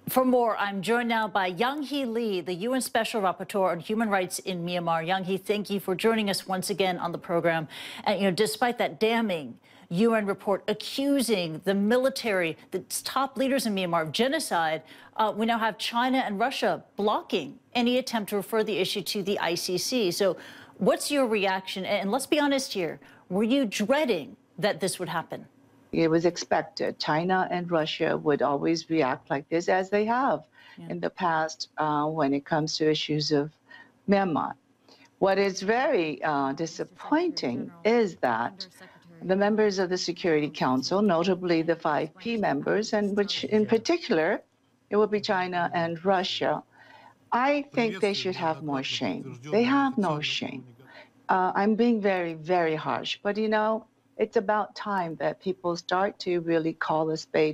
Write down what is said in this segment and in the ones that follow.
For more, I'm joined now by Yanghee Lee, the UN Special Rapporteur on Human Rights in Myanmar. Yanghee, thank you for joining us once again on the program. And, despite that damning UN report accusing the military, the top leaders in Myanmar of genocide, we now have China and Russia blocking any attempt to refer the issue to the ICC. So what's your reaction? And let's be honest here, were you dreading that this would happen? It was expected. China and Russia would always react like this, as they have in the past when it comes to issues of Myanmar. What is very disappointing is that the members of the Security Council, notably the 5P members, and which in particular, it would be China and Russia, I think they should have more shame. They have no shame. I'm being very, very harsh, but it's about time that people start to really call a spade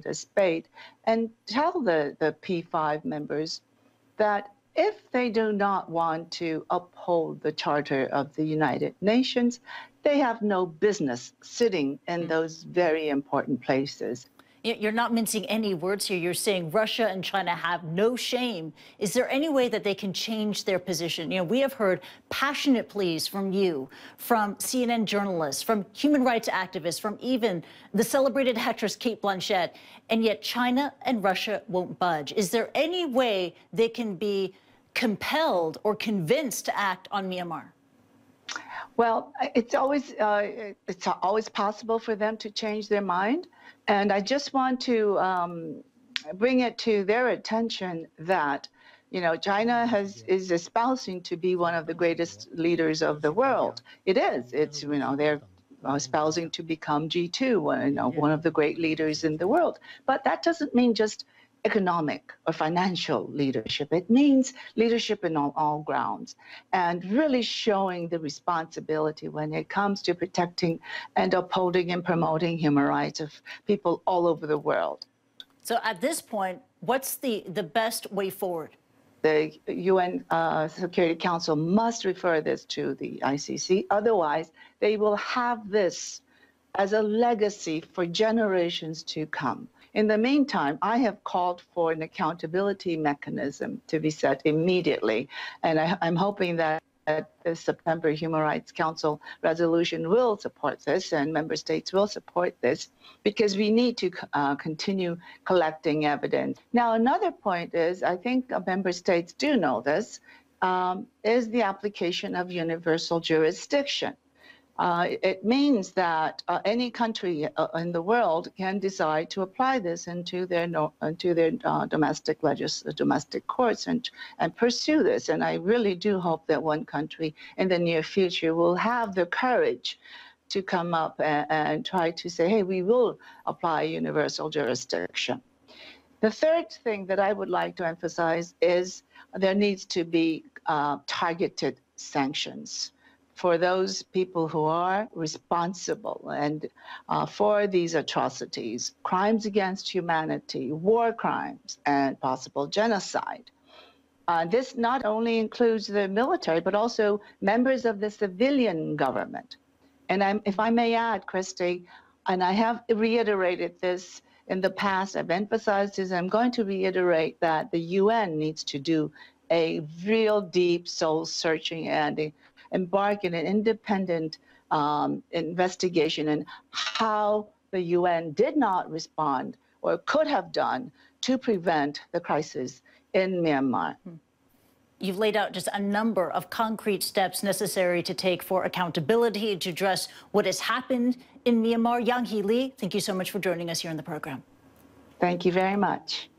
and tell the P5 members that if they do not want to uphold the Charter of the United Nations, they have no business sitting in those very important places. You're not mincing any words here. You're saying Russia and China have no shame. Is there any way that they can change their position? We have heard passionate pleas from you, from CNN journalists, from human rights activists, from even the celebrated actress Cate Blanchett, and yet China and Russia won't budge. Is there any way they can be compelled or convinced to act on Myanmar? Well, it's always possible for them to change their mind. And I just want to bring it to their attention that, China is espousing to be one of the greatest leaders of the world. It is. It's, they're espousing to become G2, one of the great leaders in the world. But that doesn't mean just economic or financial leadership. It means leadership in all grounds and really showing the responsibility when it comes to protecting and upholding and promoting human rights of people all over the world. So at this point, what's the best way forward? The UN Security Council must refer this to the ICC. Otherwise, they will have this as a legacy for generations to come. In the meantime, I have called for an accountability mechanism to be set immediately, and I'm hoping that the September Human Rights Council resolution will support this, and member states will support this, because we need to continue collecting evidence. Now, another point is, I think member states do know this, is the application of universal jurisdiction. It means that any country in the world can decide to apply this into their domestic courts and pursue this. And I really do hope that one country in the near future will have the courage to come up and try to say, hey, we will apply universal jurisdiction. The third thing that I would like to emphasize is there needs to be targeted sanctions for those people who are responsible and for these atrocities, crimes against humanity, war crimes, and possible genocide. This not only includes the military, but also members of the civilian government. And if I may add, Kristie, and I have reiterated this in the past, I've emphasized this, I'm going to reiterate that the UN needs to do a real deep soul-searching and embark in an independent investigation in how the UN did not respond or could have done to prevent the crisis in Myanmar. You've laid out just a number of concrete steps necessary to take for accountability to address what has happened in Myanmar. Yanghee Lee, thank you so much for joining us here on the program. Thank you very much.